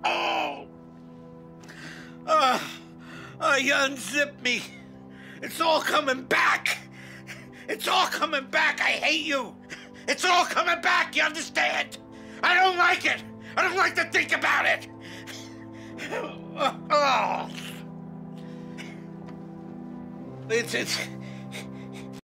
Oh! You unzipped me. It's all coming back. It's all coming back. I hate you. It's all coming back, you understand? I don't like it. I don't like to think about it. Oh. It's